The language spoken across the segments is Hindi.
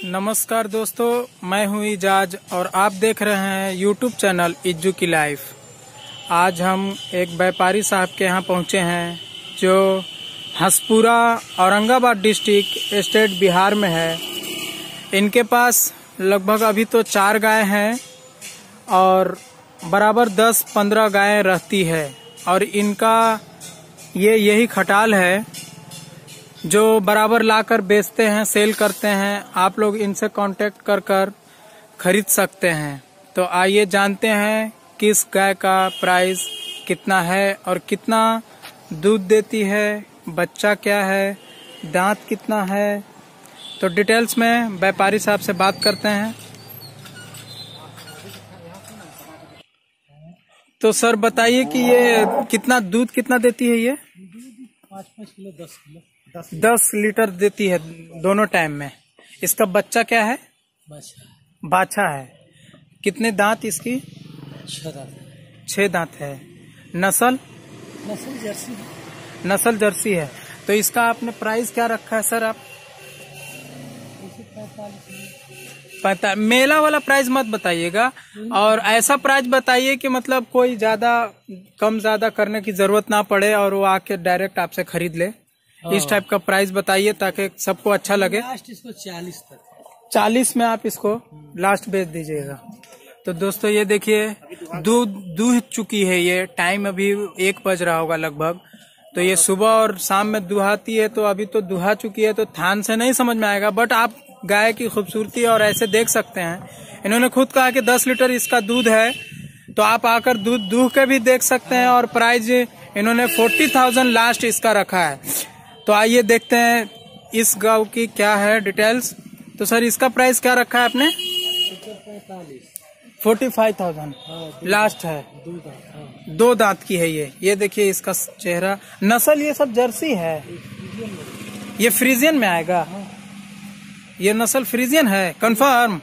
नमस्कार दोस्तों, मैं हूं इजाज और आप देख रहे हैं यूट्यूब चैनल इज्जू की लाइफ। आज हम एक व्यापारी साहब के यहाँ पहुंचे हैं जो हंसपुरा औरंगाबाद डिस्ट्रिक्ट स्टेट बिहार में है। इनके पास लगभग अभी तो 4 गाय हैं और बराबर 10-15 गायें रहती है और इनका यही खटाल है जो बराबर लाकर बेचते हैं, सेल करते हैं। आप लोग इनसे कांटेक्ट कर खरीद सकते हैं। तो आइए जानते हैं किस गाय का प्राइस कितना है और कितना दूध देती है, बच्चा क्या है, दांत कितना है। तो डिटेल्स में व्यापारी साहब से बात करते हैं। तो सर बताइए कि ये कितना दूध कितना देती है? ये 5-5 किलो 10 किलो 10 लीटर देती है दोनों टाइम में। इसका बच्चा क्या है? बाछा है। कितने दांत इसकी? 6 दांत है। नस्ल जर्सी है। नस्ल जर्सी है। तो इसका आपने प्राइस क्या रखा है सर? आप 45 मेला वाला प्राइस मत बताइएगा और ऐसा प्राइस बताइए कि मतलब कोई ज्यादा कम ज्यादा करने की जरूरत ना पड़े और वो आके डायरेक्ट आपसे खरीद ले। इस टाइप का प्राइस बताइए ताकि सबको अच्छा लगे। लास्ट इसको 40 तक, 40 में आप इसको लास्ट बेच दीजिएगा। तो दोस्तों ये देखिए दूध चुकी है। ये टाइम अभी 1 बज रहा होगा लगभग। तो ये सुबह और शाम में दुहाती है, तो अभी तो दुहा चुकी है। तो थान से नहीं समझ में आएगा, बट आप गाय की खूबसूरती और ऐसे देख सकते हैं। इन्होंने खुद कहा कि 10 लीटर इसका दूध है, तो आप आकर दूध दूह के भी देख सकते हैं। और प्राइस इन्होंने 40,000 लास्ट इसका रखा है। तो आइए देखते हैं इस गांव की क्या है डिटेल्स। तो सर इसका प्राइस क्या रखा है आपने? 45,000 लास्ट है। 2 दांत की है ये देखिए इसका चेहरा। नस्ल ये सब जर्सी है। ये फ्रीजियन में आएगा। ये नस्ल फ्रीजियन है कंफर्म।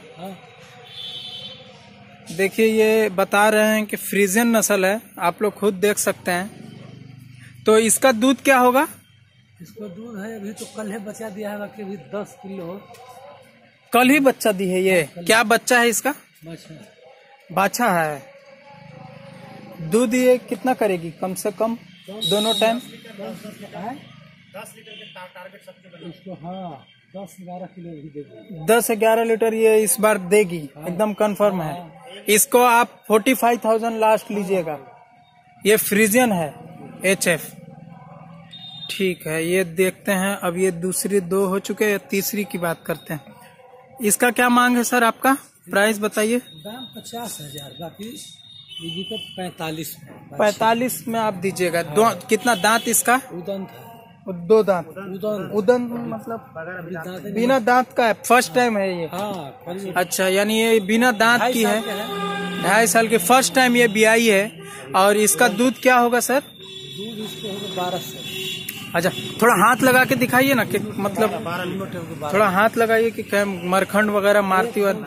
देखिए ये बता रहे हैं कि फ्रीजियन नस्ल है, आप लोग खुद देख सकते हैं। तो इसका दूध क्या होगा? इसको दूध है अभी तो कल है बच्चा दिया है, बाकी अभी 10 किलो कल ही बच्चा दी है। ये क्या बच्चा है इसका? बाछा है। दूध ये कितना करेगी कम से कम दोनों टाइम? 10 लीटर के टारगेट सबसे इसको। हाँ 10-11 किलो भी देगी। 10-11 लीटर ये इस बार देगी। एकदम कंफर्म है। इसको आप 45,000 लास्ट लीजिएगा। ये फ्रीजियन है HF। ठीक है, ये देखते हैं। अब ये दूसरी 2 हो चुके हैं, तीसरी की बात करते हैं। इसका क्या मांग है सर आपका? प्राइस बताइए। दाम 50,000, बाकी बीजी को 45 में आप दीजिएगा। कितना दांत इसका? उदन 2 दांत। उदन मतलब बिना दांत का है। फर्स्ट टाइम है ये? हाँ। अच्छा, यानी ये बिना दांत की है। 2.5 साल की फर्स्ट टाइम ये बियाई है। और इसका दूध क्या होगा सर? दूध इसको होगा 12 से। अच्छा, थोड़ा हाथ लगा के दिखाइए ना कि मतलब 12 मिनट होगा। थोड़ा हाथ लगाइए कि मरखंड वगैरह मारती हुआ।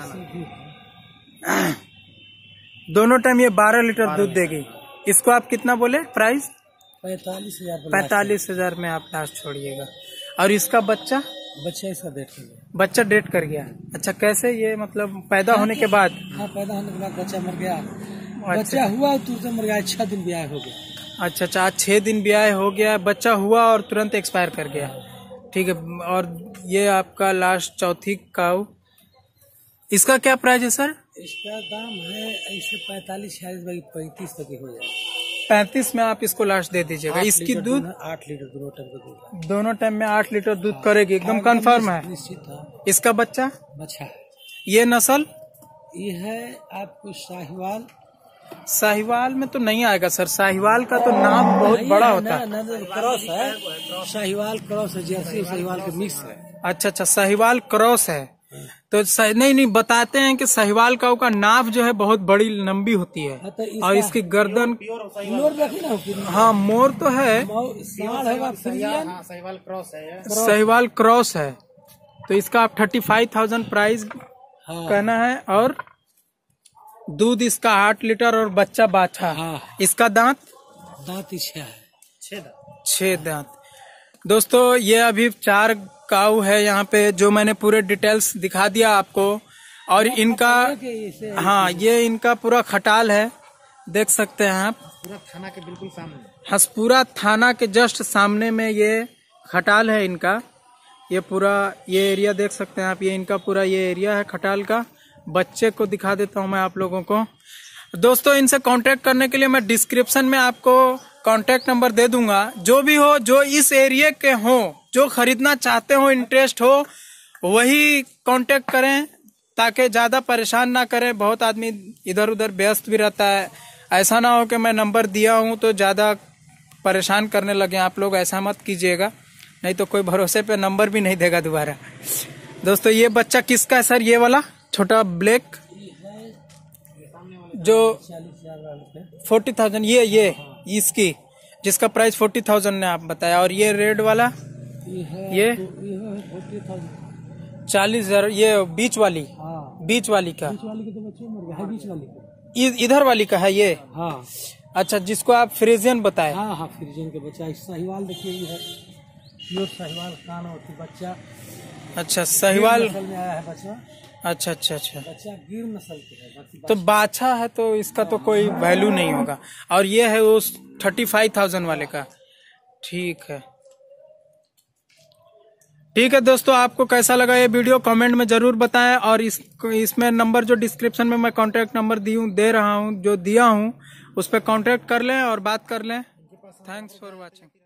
दोनों टाइम ये 12 लीटर दूध देगी। इसको आप कितना बोले प्राइस? 45,000 में आप लास्ट छोड़िएगा। और इसका बच्चा इसका डेट कर गया। अच्छा, कैसे ये मतलब पैदा होने के बाद? हाँ, पैदा होने के बाद बच्चा मर गया। बच्चा हुआ तुरंत मर गया। 6 दिन ब्याह हो गया। अच्छा, 6 दिन ब्याह हो गया, बच्चा हुआ और तुरंत एक्सपायर कर गया। ठीक है। और ये आपका लास्ट चौथी काऊ, इसका क्या प्राइस है सर? इसका दाम है ऐसे 45-46 तक हो जाए। 35 में आप इसको लास्ट दे दीजिएगा। इसकी दूध 8 लीटर दोनों टाइम में 8 लीटर दूध करेगी। एकदम कंफर्म है। इसका बच्चा ये नस्ल ये है आपको साहिवाल में तो नहीं आएगा सर। साहिवाल का तो नाम बहुत बड़ा होता है। क्रॉस है। साहिवाल क्रॉस है, जर्सी साहिवाल के मिक्स है। अच्छा, साहिवाल क्रॉस है। तो नहीं बताते हैं कि साहिवाल काऊ का नाभ जो है बहुत बड़ी लंबी होती है। और इसकी गर्दन हाँ मोर तो है। साहिवाल क्रॉस है। तो इसका आप 35,000 प्राइस कहना है। और दूध इसका 8 लीटर और बच्चा बाछा। इसका दांत 6 है। 6 दांत। दोस्तों ये अभी 4 काऊ है यहाँ पे, जो मैंने पूरे डिटेल्स दिखा दिया आपको। और इनका, हाँ, ये इनका पूरा खटाल है, देख सकते हैं आप, पूरा थाना के बिल्कुल सामने, हसपुरा थाना के जस्ट सामने में ये खटाल है इनका। ये पूरा ये एरिया देख सकते हैं आप, ये इनका पूरा ये एरिया है खटाल का। बच्चे को दिखा देता हूँ मैं आप लोगों को। दोस्तों, इनसे कांटेक्ट करने के लिए मैं डिस्क्रिप्शन में आपको कांटेक्ट नंबर दे दूंगा। जो भी हो, जो इस एरिया के हो, जो खरीदना चाहते हो, इंटरेस्ट हो, वही कांटेक्ट करें, ताकि ज्यादा परेशान ना करें। बहुत आदमी इधर उधर व्यस्त भी रहता है। ऐसा ना हो कि मैं नंबर दिया हूं तो ज्यादा परेशान करने लगे आप लोग, ऐसा मत कीजिएगा, नहीं तो कोई भरोसे पे नंबर भी नहीं देगा दोबारा। दोस्तों, ये बच्चा किसका है सर? ये वाला छोटा ब्लैक जो 40,000, ये इसकी, जिसका प्राइस 40,000 ने आप बताया। और ये रेड वाला ये 40,000। ये बीच वाली, बीच वाली का, बीच वाली के तो बच्चे मर गए हैं, बीच वाली का, इधर वाली का है ये। हाँ अच्छा, जिसको आप फ्रीजियन बताए। हाँ हाँ, फ्रीजियन के बच्चा। साहिवाल देखिए, ये है प्योर साहिवाल कान होती बच्चा। अच्छा, साहिवाल नस्ल में आया है बच्चा। अच्छा अच्छा अच्छा, बच्चा गिर नस्ल के है। बाकी तो बाछा है तो इसका तो कोई वैल्यू नहीं होगा। और ये है उस 35,000 वाले का। ठीक है, ठीक है दोस्तों, आपको कैसा लगा ये वीडियो कमेंट में जरूर बताएं। और इसमें नंबर जो डिस्क्रिप्शन में मैं कांटेक्ट नंबर दे रहा हूँ, जो दिया हूँ, उस पर कांटेक्ट कर लें और बात कर लें। Thanks for watching.